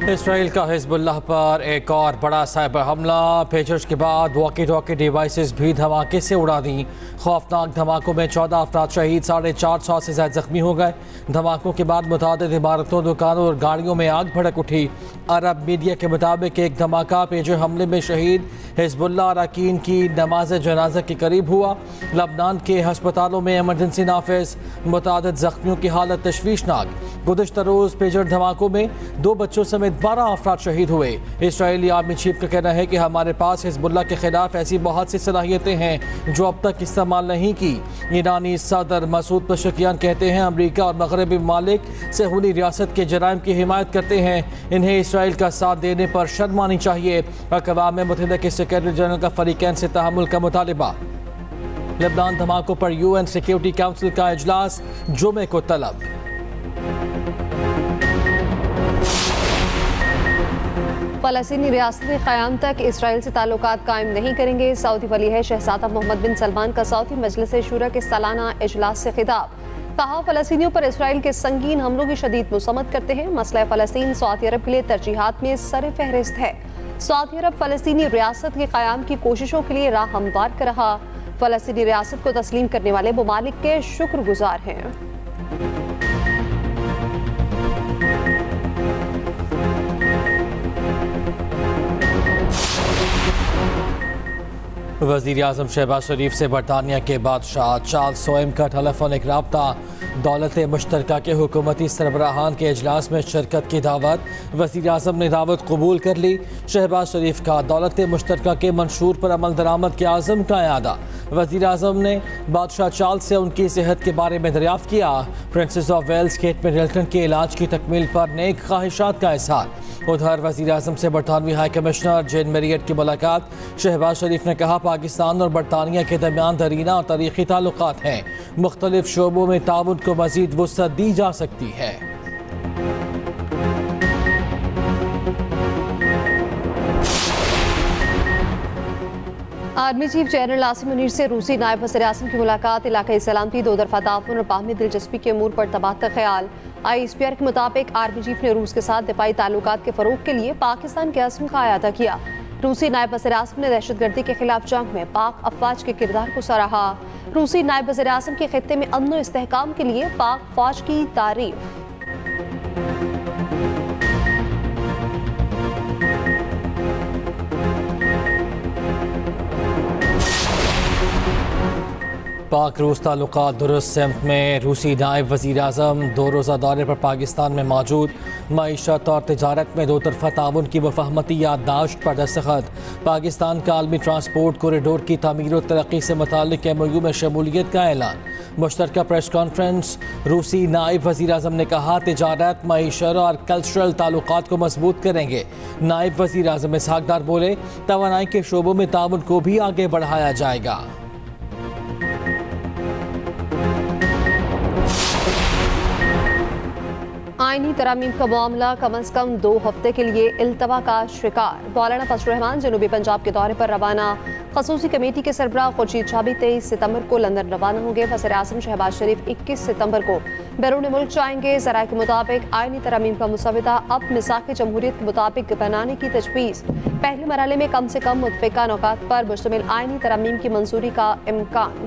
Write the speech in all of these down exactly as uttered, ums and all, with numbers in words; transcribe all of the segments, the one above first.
Israel का Hezbollah पर एक और बड़ा साइबर हमला। पेजर्स के बाद वॉकी टॉकी डिवाइसेस भी धमाके से उड़ा दी। खौफनाक धमाकों में चौदह अफराद शहीद, साढ़े चार सौ से ज्यादा जख्मी हो गए। धमाकों के बाद मुतादिद इमारतों, दुकानों और गाड़ियों में आग भड़क उठी। अरब मीडिया के मुताबिक एक धमाका पेजर हमले में शहीद हिजबुल्लाह अरकान की नमाज जनाजा के करीब हुआ। लबनान के हस्पतालों में इमरजेंसी नाफिज, मुतादिद जख्मियों की हालत तशवीशनाक। गुज़िश्ता रोज़ पेजर धमाकों में दो बच्चों समेत बारह अफराद शहीद हुए। इसराइली आर्मी चीफ का कहना है कि हमारे पास हिजबुल्लाह के खिलाफ ऐसी बहुत सी सलाहियतें हैं जो अब तक इस्तेमाल नहीं की। ईरानी सदर मसूद पशकियान कहते हैं अमरीका और मगरबी ममालिक सहूली रियासत के जराइम की हिमायत करते हैं। इन्हें इसराइल का साथ देने पर शर्म आनी चाहिए। अक़वाम मुत्तहिदा के सेक्रेटरी जनरल का फरीकैन से तहम्मुल का मुतालिबा। लबनान धमाकों पर यूएन सिक्योरिटी काउंसिल का इजलास जुमे को तलब। फ़लस्तीनी रियासत क़याम तक इसराइल से ताल्लुकात कायम नहीं करेंगे। सऊदी वली है शहजादा मोहम्मद बिन सलमान का सऊदी मजलिस शूरा के सालाना इजलास से खिताब। कहा, फ़लस्तीनियों पर इसराइल के संगीन हमलों की शदीद मुसम्मत करते हैं। मसला फ़लस्तीन सऊदी अरब के लिए तरजीहात में सर फहरिस्त है। सऊदी अरब फ़लस्तीनी रियासत के क़याम की कोशिशों के लिए राह हमवार कर रहा। फ़लस्तीनी रियासत को तस्लीम करने वाले ममालिक के शुक्रगुजार हैं। वज़ीर आज़म शहबाज शरीफ से बरतानिया के बादशाह चार्ल्स सोएम का टेलीफोनिक रब्ता। दौलत मुश्तरका के हुकूमती सरबराहान के इजलास में शिरकत की दावत। वज़ीर आज़म ने दावत कबूल कर ली। शहबाज शरीफ का दौलत मुश्तरका के मंशूर पर अमल दरामद के आज़म का यादा। वज़ीर आज़म ने बादशाह चार्ल्स से उनकी सेहत के बारे में दरियाफ़्त किया। Princess of Wales Kate Middleton के इलाज की तकमील पर नेक ख्वाहिशात का इज़हार। उधर वज़ीर आज़म से बरतानवी हाई कमिश्नर जेन मेरियट की मुलाकात। शहबाज शरीफ ने कहा, पाकिस्तान और बरतानिया के दरमियान दरीना और तारीख़ी ताल्लुकात हैं। मुख्तलिफ शोबों में ताउन को मज़ीद वुसअत दी जा सकती है। Army chief general Asim Munir से रूसी नायब वज़ीर आज़म की मुलाकात। इलाकाई सलामती, दो तरफ़ा ताउन और बाहमी दिलचस्पी के अमूर पर तबादला ख्याल। आई एस पी आर के मुताबिक आर्मी चीफ ने रूस के साथ दिफाई ताल्लुकात के फ़रोग के लिए पाकिस्तान के अज़्म का अयादा किया। रूसी नायब वज़ीर आज़म ने दहशतगर्दी के खिलाफ जंग में पाक अफवाज के किरदार को सराहा। रूसी नायब वज़ीर आज़म के खित्ते में अमन और इस्तेहकाम के लिए पाक फौज की तारीफ। पाक रूस ताल्लुकात दुरुस्त सिमत में रूसी नायब वज़ीर आज़म दो रोज़ा दौरे पर पाकिस्तान में मौजूद। मईशत और तिजारत में दो तरफ़ा ताउन की मुफ़ाहमती याददाश्त पर दस्तखत। पाकिस्तान का आलमी ट्रांसपोर्ट कॉरिडोर की तमीर और तरक्की से मुताल्लिक़ एम ओ यू में शमूलियत का ऐलान। मुश्तरका प्रेस कॉन्फ्रेंस। रूसी नायब वज़ीर आज़म ने कहा, तिजारत, मईशत और कल्चरल ताल्लुकात को मजबूत करेंगे। नायब वज़ीर आज़म इसहाक़ डार बोले, तवानाई के शोबों में ताउन को भी आगे बढ़ाया जाएगा। आईनी तरामीम का मामला कम अज कम दो हफ्ते के लिए इल्तवा का शिकार। मौलाना फजल रहमान जनूबी पंजाब के दौरे पर रवाना। खसूसी कमेटी के सरबराह खुर्शीद शाबी तेईस सितंबर को लंदन रवाना होंगे। वज़ीर आज़म शहबाज शरीफ इक्कीस सितंबर को बैरून मुल्क जाएंगे। ज़राए के मुताबिक आईनी तरामीम का मुसवदा अब मिसाक़ जमहूरियत के मुताबिक बनाने की तजवीज़। पहले मरहले में कम से कम मुतफ़िका नुकात पर मुश्तमिल आईनी तरामीम की मंजूरी का इम्कान।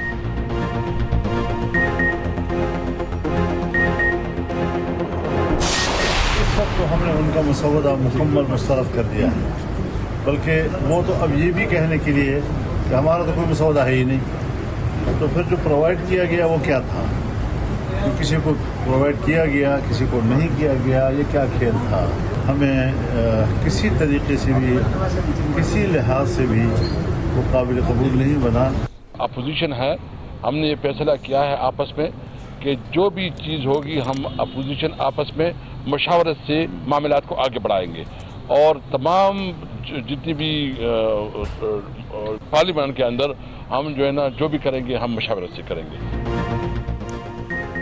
तो हमने उनका मसवदा मुकम्मल मुस्तरद कर दिया है, बल्कि वो तो अब ये भी कहने के लिए कि हमारा तो कोई मसवदा है ही नहीं। तो फिर जो प्रोवाइड किया गया वो क्या था? तो किसी को प्रोवाइड किया गया, किसी को नहीं किया गया, ये क्या खेल था? हमें आ, किसी तरीके से भी, किसी लिहाज से भी वो काबिल कबूल नहीं बना। अपोजिशन है, हमने ये फैसला किया है आपस में कि जो भी चीज़ होगी हम अपोजिशन आपस में मशावरत से मामलात को आगे बढ़ाएंगे और तमाम जितनी भी पार्लियामेंट के अंदर हम जो है ना जो भी करेंगे हम मशावरत से करेंगे।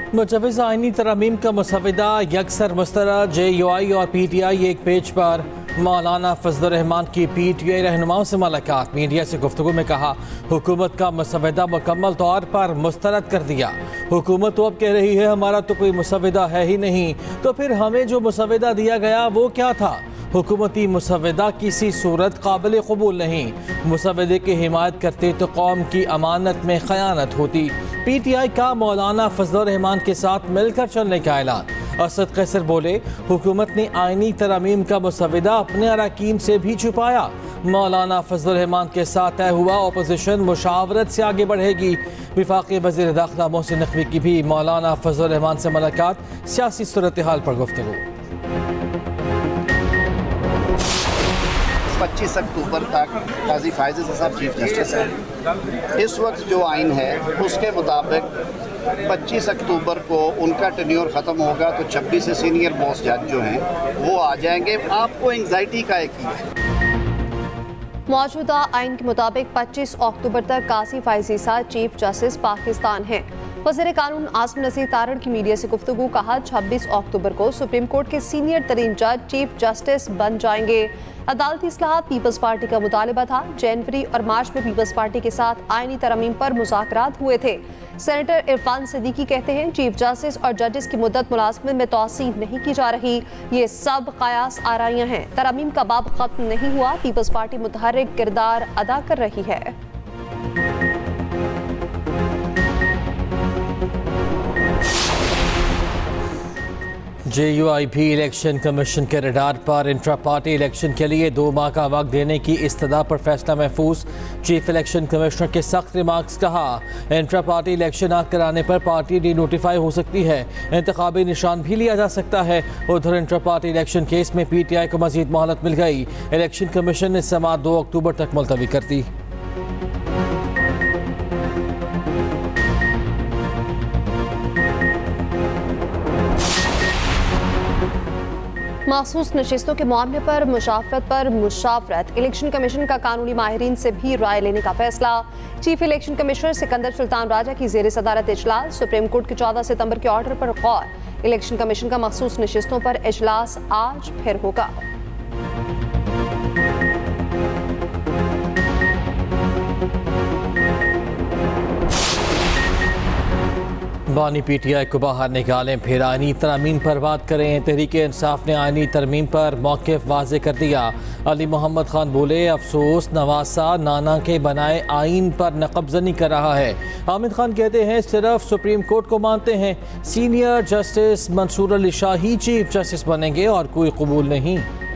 मुजव्वज़ आईनी तरामीम का मुसवदा यकसर मुस्तरद। जे यू आई और पी टी आई एक पेज पर मौलाना फजल रहमान की पी टी आई रहनुमाओं से मुलाकात। मीडिया से गुफ्तगू में कहा, हुकूमत का मुसव्वदा मुकम्मल तौर पर मुस्तरद कर दिया। हुकूमत तो अब कह रही है हमारा तो कोई मुसव्वदा है ही नहीं, तो फिर हमें जो मुसव्वदा दिया गया वो क्या था? हुकूमती मुसव्वदा किसी सूरत काबिल कबूल नहीं। मुसव्वदे की हिमायत करते तो कौम की अमानत में खयानत होती। पी टी आई का मौलाना फजल रहमान के साथ मिलकर चलने का ऐलान। असद कैसर बोले, हुकूमत ने आइनी तरमीम का मुसव्वदा अपने अरकान से भी छुपाया। मौलाना फजल रहमान के साथ तय हुआ अपोजिशन मुशावरत से आगे बढ़ेगी। वफाकी वज़ीर दाखिला मोहसिन नकवी की भी मौलाना फजल रहमान से मुलाकात। सियासी सूरत हाल पर गुफ्तगू। पच्चीस अक्टूबर तक काजी फायज़ साहब चीफ जस्टिस हैं। इस वक्त जो आइन है उसके मुताबिक पच्चीस अक्टूबर को उनका टेन्योर ख़त्म होगा तो छब्बीस से सीनियर मोस्ट जज जो हैं वो आ जाएंगे। आपको एंग्जाइटी का एक ही है। मौजूदा आइन के मुताबिक पच्चीस अक्टूबर तक काजी फायज़ साहब चीफ जस्टिस पाकिस्तान हैं। वज़ीर कानून आसिम नज़ीर तारड़ की मीडिया से गुफ्तगू। कहा, छब्बीस अक्टूबर को सुप्रीम कोर्ट के सीनियर तरीन जज चीफ जस्टिस बन जाएंगे। अदालती इस्लाहात पीपल्स पार्टी का मुतालिबा था। जनवरी और मार्च में पीपल्स पार्टी के साथ आईनी तरमीम पर मुज़ाकरात हुए थे। सेनेटर इरफान सिद्दीकी कहते हैं, चीफ जस्टिस और जजेस की मुद्दत मुलाजमत में तोसीह नहीं की जा रही। ये सब कयास आराइयाँ हैं। तरमीम का बाब खत्म नहीं हुआ। पीपल्स पार्टी मुतहर्रिक किरदार अदा कर रही है। जे यू आई भी इलेक्शन कमीशन के रडार पर। इंट्रा पार्टी इलेक्शन के लिए दो माह का वक्त देने की इस्तदा पर फैसला महफूज। चीफ इलेक्शन कमिश्नर के सख्त रिमार्क्स। कहा, इंट्रा पार्टी इलेक्शन आग कराने पर पार्टी डी नोटिफाई हो सकती है। इंतखाबी निशान भी लिया जा सकता है। उधर इंट्रा पार्टी इलेक्शन केस में पी टी आई को मजीद मोहलत मिल गई। इलेक्शन कमीशन ने समाअत दो अक्टूबर तक मुलतवी कर दी। मखसूस नशिस्तों के मामले पर मुशावरत पर मुशावरत। इलेक्शन कमीशन का कानूनी माहिरीन से भी राय लेने का फैसला। Chief election commissioner Sikandar Sultan Raja की ज़ेर सदारत इजलास। सुप्रीम कोर्ट के चौदह सितंबर के ऑर्डर पर गौर। इलेक्शन कमीशन का मखसूस नशिस्तों पर इजलास आज फिर होगा। बानी पी टी आई को बाहर निकालें, फिर आइनी तरमीम पर बात करें। तहरीक इंसाफ ने आइनी तरमीम पर मौक़िफ़ वाज़े कर दिया। अली मोहम्मद खान बोले, अफसोस नवासा नाना के बनाए आइन पर नक़बज़नी कर रहा है। हामिद खान कहते हैं, सिर्फ सुप्रीम कोर्ट को मानते हैं। सीनियर जस्टिस मंसूर अली शाह ही चीफ जस्टिस बनेंगे और कोई कबूल नहीं।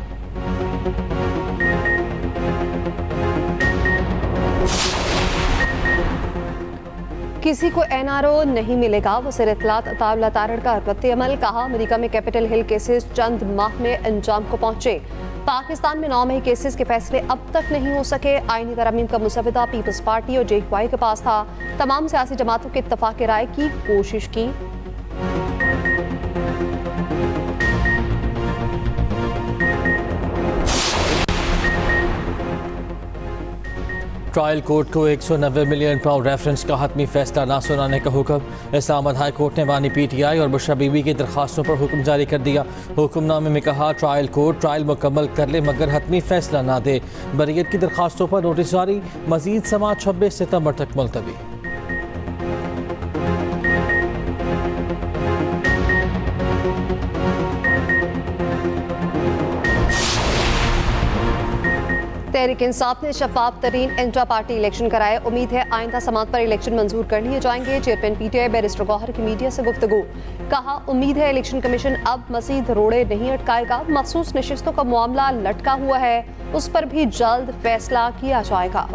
किसी को एन आर ओ नहीं मिलेगा, वज़ीर इत्तलात अताउल्लाह तारड़ का रद्द अमल। कहा, अमेरिका में कैपिटल हिल केसेस चंद माह में अंजाम को पहुंचे। पाकिस्तान में नौ मई केसेस के फैसले अब तक नहीं हो सके। आईनी तरमीम का मुसव्वदा पीपल्स पार्टी और जे यू आई के पास था। तमाम सियासी जमातों के इत्तफाक राय की कोशिश की। ट्रायल कोर्ट को एक सौ नब्बे मिलियन पाउंड रेफरेंस का हतमी फैसला ना सुनाने का हुक्म। इस्लामाबाद हाई कोर्ट ने बानी पी टी आई और बुशरा बीबी की दरखास्तों पर हुक्म जारी कर दिया। हुक्मनामे में कहा, ट्रायल कोर्ट ट्रायल मुकम्मल कर ले मगर हतमी फैसला ना दे। बरीयत की दरखास्तों पर नोटिस जारी। मजीद समाअत छब्बीस सितंबर तक मुलतवी। तहरीक इंसाफ ने शफाफ तरीन इंट्रा पार्टी इलेक्शन कराए। उम्मीद है आइंदा समाअत पर इलेक्शन मंजूर कर लिए जाएंगे। Chairman P T I barrister Gohar की मीडिया से गुफ्तगू। कहा, उम्मीद है इलेक्शन कमीशन अब मजीद रोड़े नहीं अटकाएगा। मखसूस नशिस्तों का मामला लटका हुआ है, उस पर भी जल्द फैसला किया जाएगा।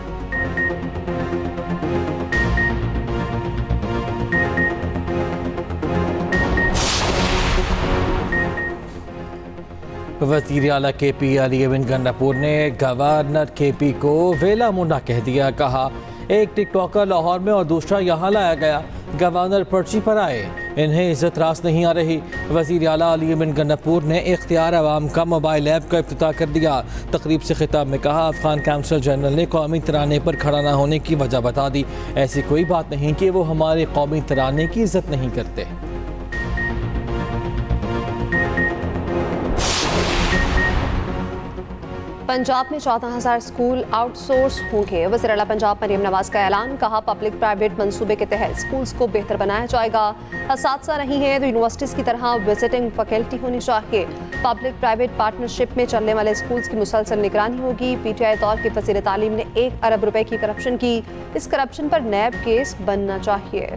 वज़ीर आला के पी अली बिन गंडापुर ने गवर्नर के पी को वेला मुंडा कह दिया। कहा, एक टिकटॉकर लाहौर में और दूसरा यहाँ लाया गया। गवर्नर पर्ची पर आए, इन्हें इज्जत रास नहीं आ रही। वज़ीर आला अली बिन गंडापुर ने इख्तियार अवाम का मोबाइल ऐप का इफ्तिताह कर दिया। तकरीब से खिताब में कहा, अफगान काउंसिल जनरल ने कौमी तराने पर खड़ा ना होने की वजह बता दी। ऐसी कोई बात नहीं कि वो हमारे कौमी तराने की इज्जत नहीं करते। पंजाब में चौदह हजार स्कूल आउटसोर्स होंगे। वज़ीर आला पंजाब मरियम नवाज का ऐलान, कहा पब्लिक प्राइवेट मंसूबे के तहत स्कूल्स को बेहतर बनाया जाएगा। असातिज़ा नहीं है तो यूनिवर्सिटीज़ की तरह विजिटिंग फैकल्टी होनी चाहिए। पब्लिक प्राइवेट पार्टनरशिप में चलने वाले स्कूल्स की मुसलसल निगरानी होगी। पी टी आई दौर के वज़ीर तालीम ने एक अरब रुपए की करप्शन की। इस करप्शन पर नैब केस बनना चाहिए।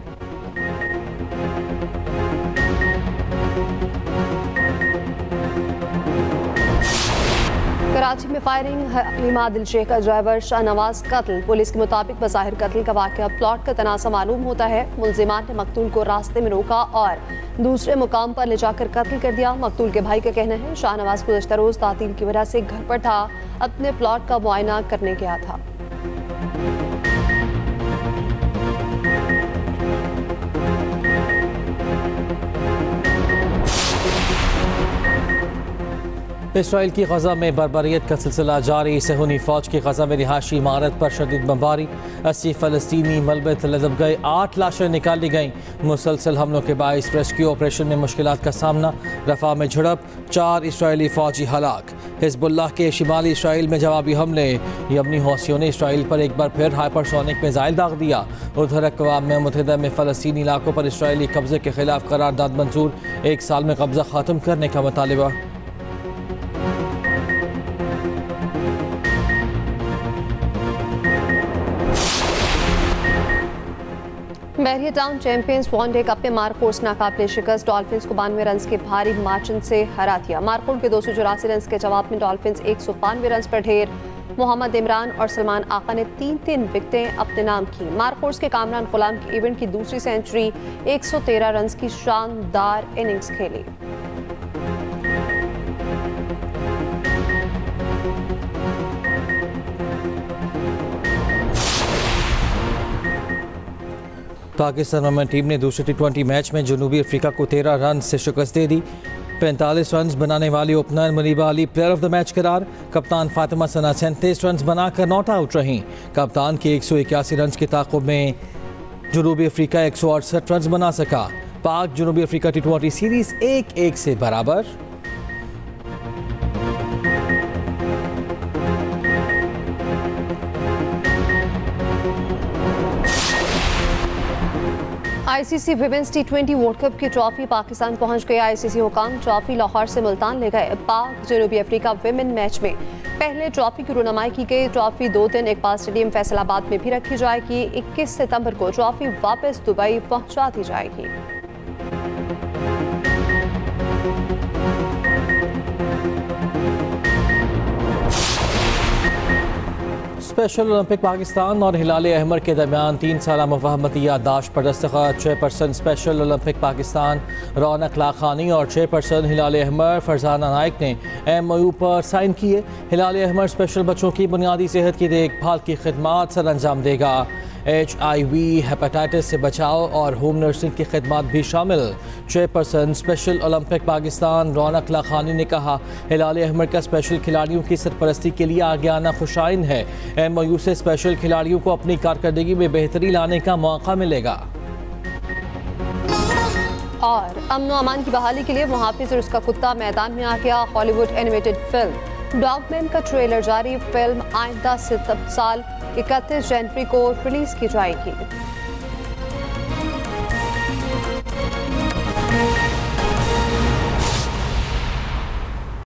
कराची में फायरिंग, हलीमा दिलशेख का ड्राइवर शाहनवाज कत्ल। पुलिस के मुताबिक बज़ाहिर कत्ल का वाक़या प्लॉट का तनाज़ा मालूम होता है। मुलजिमान ने मकतूल को रास्ते में रोका और दूसरे मुकाम पर ले जाकर कत्ल कर दिया। मकतूल के भाई का कहना है शाहनवाज गुज़श्ता रोज़ तातील की वजह से घर पर था, अपने प्लॉट का मुआयना करने गया था। इसराइल की गजा में बर्बरियत का सिलसिला जारी। सहूनी फौज की गजा में रिहायशी इमारत पर शदीद बमबारी, अस्सी फलस्तीनी मलबे तले दब गए, आठ लाशें निकाली गईं। मुसलसल हमलों के बाइस रेस्क्यू ऑपरेशन में मुश्किलात का सामना। रफा में झड़प, चार इसराइली फौजी हलाक। हिजबुल्लाह के शिमाली इसराइल में जवाबी हमले, यमनी हौसियों ने इसराइल पर एक बार फिर हाइपरसोनिक मिसाइल दाग दिया। उधर अक़वाम मुत्तहिदा में फ़लस्तीनी इलाकों पर इसराइली कब्जे के खिलाफ करारदाद मंजूर, एक साल में कब्जा ख़त्म करने का मुतालबा। Bahria town champions one day cup में मारकोस नाकाबिले शिकस्त, डॉल्फिन्स को बानवे रन के भारी मार्जिन से हरा दिया। मारकोन के दो सौ चौरासी रन के जवाब में डॉल्फिन्स एक सौ बानवे रन पर ढेर। मोहम्मद इमरान और सलमान आका ने तीन तीन विकेटें अपने नाम की। मारकोस के कामरान गुलाम की इवेंट की दूसरी सेंचुरी, एक सौ तेरह रन की शानदार इनिंग्स खेली। पाकिस्तान वुमेन टीम ने दूसरे टी ट्वेंटी मैच में जनूबी अफ्रीका को तेरह रन से शिकस्त दे दी। पैंतालीस रन बनाने वाली opener Muneeba Ali player of the match करार। कप्तान फातिमा सना सैंतीस रन बनाकर नॉट आउट रहीं। कप्तान के एक सौ इक्यासी रन के ताक़ुब में जनूबी अफ्रीका एक सौ अड़सठ रन बना सका। पाक जनूबी अफ्रीका टी ट्वेंटी सीरीज एक एक से बराबर। ICC women's T twenty World Cup की ट्रॉफी पाकिस्तान पहुंच गई। आईसीसी हुकाम ट्रॉफी लाहौर से मुल्तान ले गए। पाक जनूबी अफ्रीका विमेन मैच में पहले ट्रॉफी की रुनमाई की गई। ट्रॉफी दो दिन इकबाल स्टेडियम फैसलाबाद में भी रखी जाएगी। इक्कीस सितंबर को ट्रॉफी वापस दुबई पहुंचा दी जाएगी। स्पेशल ओलंपिक पाकिस्तान और हिलाल अहमर के दरमियान तीन साल मुफाहमती याददाश्त पर दस्तखत। Chairperson special Olympic Pakistan Raunaq Lakhani और चेयरपर्सन हिलाल अहमर फरजाना नाइक ने एम ओ यू पर साइन किए। हिलाल अहमर स्पेशल बच्चों की बुनियादी सेहत की देखभाल की खिदमात सर अंजाम देगा। एच आई वी हेपेटाइटिस से बचाव और होम नर्सिंग की खिदमात भी शामिल। Chairperson special Olympic Pakistan Raunaq Lakhani ने कहा हिलाल अहमर का स्पेशल खिलाड़ियों की सरपरस्ती के लिए आगे आना खुशाइन है। एम ओ यू से स्पेशल खिलाड़ियों को अपनी कारकर्दगी में बेहतरी लाने का मौका मिलेगा। और अमन अमान की बहाली के लिए मुहाफिज और उसका कुत्ता मैदान में आ गया। हॉलीवुड एनिमेटेड फिल्म डॉगमैन का ट्रेलर जारी। फिल्म आइंदा साल इकतीस जनवरी को रिलीज की जाएगी।